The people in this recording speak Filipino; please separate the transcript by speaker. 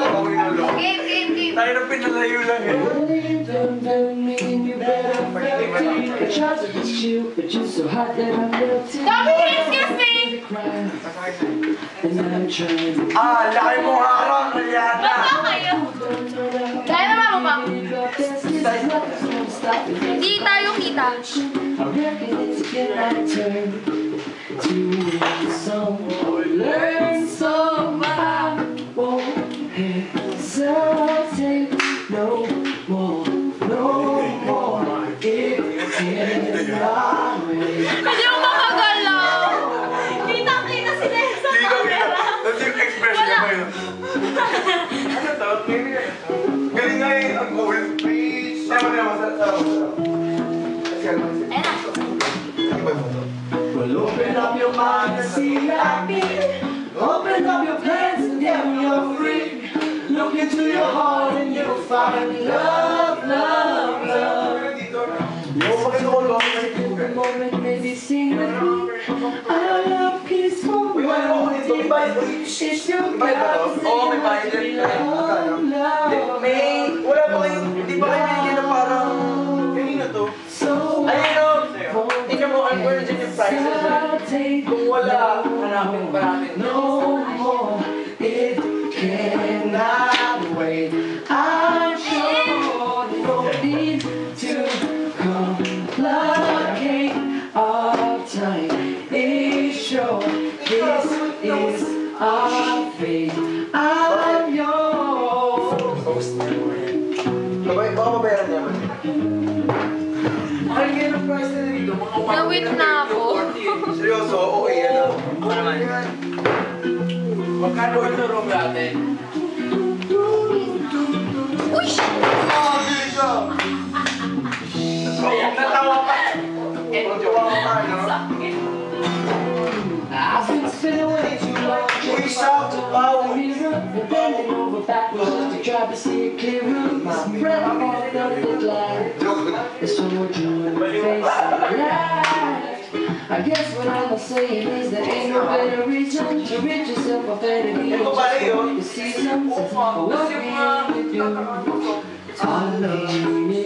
Speaker 1: Game. Tayo na pinalayo lang eh.
Speaker 2: Tommy, excuse me!
Speaker 1: Laki mo harang, Mariana.
Speaker 2: Ba't kayo? Kaya naman mo ba? Hindi tayo kita. Learn some, I won't hesitate no more. Hindi mo makagalaw. Kita si Nessa sa camera.
Speaker 1: That's yung expression niya ba yun? Ano to? Galing nga yung ang cool.
Speaker 3: Well, open up your mind and see like me. Open up your plans and then you're free. Look into your heart and you'll find love. The moment maybe sing with me. I love peaceful melody. It's your love.
Speaker 1: Wala pa kayo, hindi pa kayo binigyan na parang kanina to. Tingnan mo ang virgin yung prices. Kung wala, hanapin pa natin.
Speaker 3: No more, it cannot wait. I'm sure no need to complicate our time. It's sure this is our fate. I'm yours.
Speaker 1: Baka mabayaran niya man. Mahal kayo ng price na dito.
Speaker 2: Nawit na ako.
Speaker 1: Seryoso? Okay yan ah.
Speaker 4: Ano naman? Magkano ba ito room natin?
Speaker 2: Uy!
Speaker 1: Bilis ka! Natawa pa! Natawa pa, no?
Speaker 3: I've been spinning way too long.
Speaker 1: We shout to power.
Speaker 3: Bending over backwards just to try to see it clearer. My breath walked up the line. It's so much on my face I laughed. I guess what I'm saying is there ain't no better reason to rid yourself of vanity. The seasons of what we do. All of